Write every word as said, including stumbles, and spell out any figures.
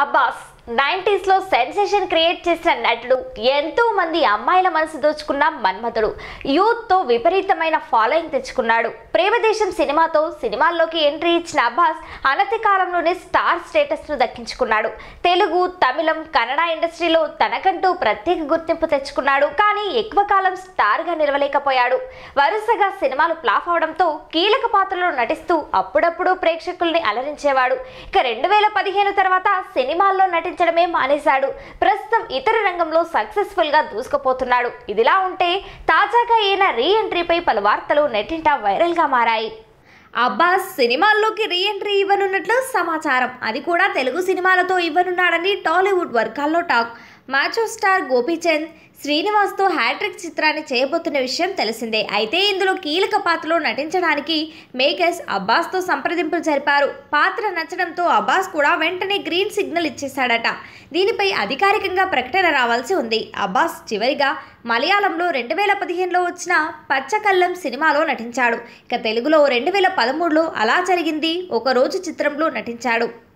Abbas nineties లో sensation create చేసిన నటుడు, ఎంతో మంది అమ్మాయిల మనసు దోచుకున్న మన్మథుడు, యూత్ తో విపరీతమైన ఫాలోయింగ్ తెచ్చుకున్నాడు. ప్రేమదేశం సినిమాతో సినిమాల్లోకి ఎంట్రీ ఇచ్చిన అబ్బాస్ అనతి కాలంలోనే స్టార్ స్టేటస్ ను దక్కించుకున్నాడు. తెలుగు, తమిళం, కన్నడ ఇండస్ట్రీలో తనకంటూ ప్రత్యేక గుర్తింపు తెచ్చుకున్నాడు. కానీ ఎక్కువ కాలం స్టార్ గా నిలవలేకపోయాడు. వరుసగా సినిమాలు ఫ్లాప్ అవడంతో కీలక పాత్రలో నటిస్తూ అప్పుడప్పుడు ప్రేక్షకుల్ని అలరించేవాడు. ఇక రెండు వేల పదిహేను తర్వాత సినిమాల్లో నటి మే మానేశాడు. ప్రస్తుతం ఇతర రంగంలో సక్సెస్ఫుల్ గా దూసుకుపోతున్నాడు. ఇదిలా ఉంటే తాజాగా ఈయన రీ ఎంట్రీపై పలు వార్తలు నెట్టింట వైరల్ గా మారాయి. అబ్బాస్ సినిమాల్లోకి రీ ఎంట్రీ ఇవ్వనున్నట్లు సమాచారం. అది కూడా తెలుగు సినిమాలతో ఇవ్వనున్నాడని టాలీవుడ్ వర్గాల్లో టాక్. మాచో స్టార్ గోపీచంద్ శ్రీనివాస్తో హ్యాట్రిక్ చిత్రాన్ని చేయబోతున్న విషయం తెలిసిందే. అయితే ఇందులో కీలక పాత్రలో నటించడానికి మేకర్స్ అబ్బాస్తో సంప్రదింపులు జరిపారు. పాత్ర నచ్చడంతో అబ్బాస్ కూడా వెంటనే గ్రీన్ సిగ్నల్ ఇచ్చేశాడట. దీనిపై అధికారికంగా ప్రకటన రావాల్సి ఉంది. అబ్బాస్ చివరిగా మలయాళంలో రెండు వేల పదిహేనులో వచ్చిన పచ్చకల్లం సినిమాలో నటించాడు. ఇక తెలుగులో రెండు వేల పదమూడులో అలా జరిగింది ఒక రోజు చిత్రంలో నటించాడు.